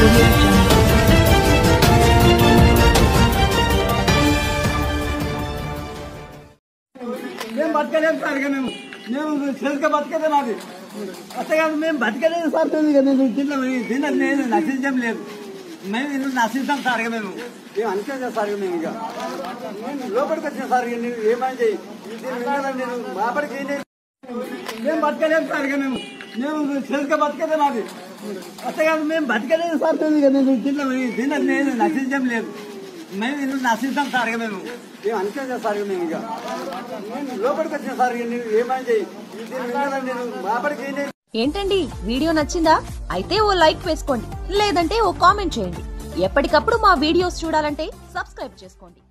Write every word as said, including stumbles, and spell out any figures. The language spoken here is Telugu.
audio jungle. మేము బతకలేము సార్. ఇక మేము మేము చేతిగా బతకదే మాది అసలు కాదు. మేము బతకలేదు సార్. నేను దీంట్లో దీంట్లో నేను నశించం లేదు. మేము ఇల్లు నశిస్తాం సార్. ఇక మేము మేము అనుకోలేదు సార్. ఇక మేము ఇక మేము లోపలికి వచ్చిన సార్. ఇక నేను ఏమని చెయ్యి నేను మాపడికి మేము బతకలేము సార్. ఇక మేము మేము చేతిగా బతకదే మాది అసలు కాదు. మేము బతకలేదు సార్. ఇక నేను దీంట్లో దీంట్లో నేను నశించం లేదు. మేము ఇల్లు నశిస్తాం సార్. ఇక మేము మేము అనుకోలేదు సార్. ఇక మేము ఇక మేము లోపలికి వచ్చిన సార్. ఇక నేను ఏమని చెయ్యి నేను మాపడికి ఏంటండి వీడియో నచ్చిందా? అయితే ఓ లైక్ వేసుకోండి, లేదంటే ఓ కామెంట్ చేయండి. ఎప్పటికప్పుడు మా వీడియోస్ చూడాలంటే సబ్స్క్రైబ్ చేసుకోండి.